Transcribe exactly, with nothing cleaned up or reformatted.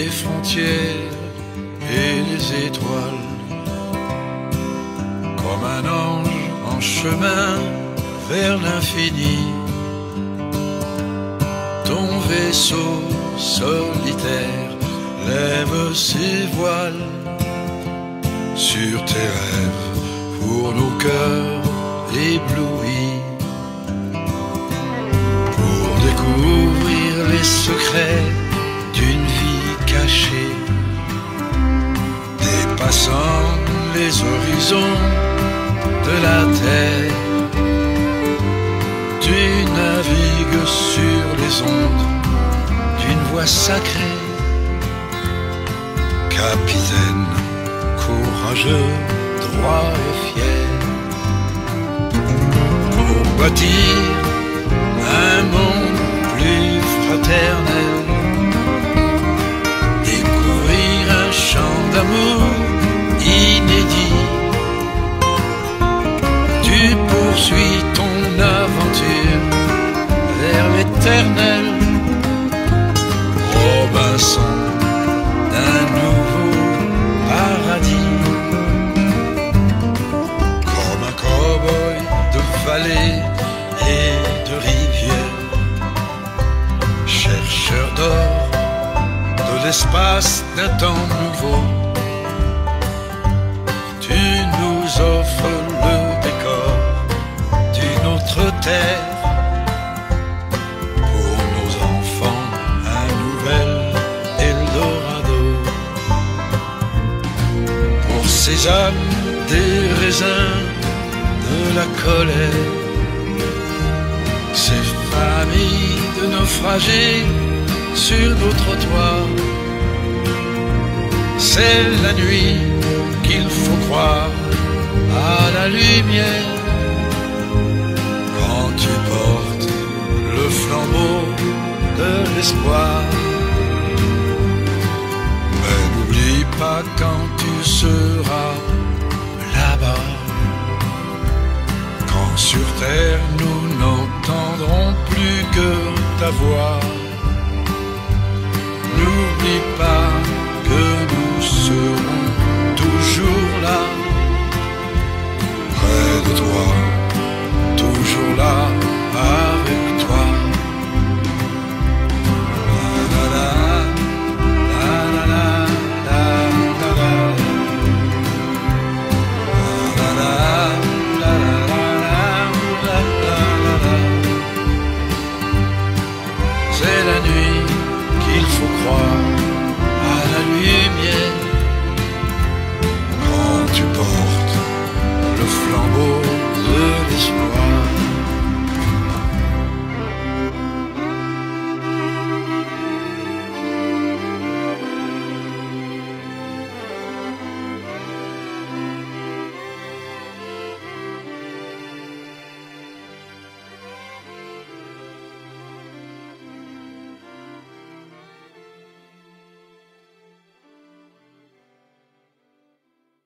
les frontières et les étoiles. Comme un ange en chemin vers l'infini, ton vaisseau solitaire lève ses voiles sur tes rêves pour nos cœurs éblouis, pour découvrir les secrets d'une vie cachée, dépassant les horizons de la terre. Tu navigues sur les ondes d'une voix sacrée, capitaine courageux, droit et fier, pour bâtir un monde plus fraternel, découvrir un chant d'amour inédit. Tu poursuis ton aventure vers l'éternel, Robinson d'un nouveau paradis. Comme un cow-boy de vallées et de rivières, chercheur d'or de l'espace d'un temps nouveau, tu nous offres le décor d'une autre terre, pour nos enfants un nouvel Eldorado, pour ces âmes des raisins de la colère, ces familles de naufragés sur nos trottoirs. C'est la nuit qu'il faut croire à la lumière, quand tu portes le flambeau de l'espoir. Mais n'oublie pas quand tu seras là-bas, quand sur terre nous n'entendrons plus que ta voix. N'oublie pas que nous serons toujours là, près de toi, toujours là avec toi. La la la, la la la, la la la, la la la, la la. C'est la nuit qu'il faut croire à la lumière, quand tu portes le flambeau de l'espoir.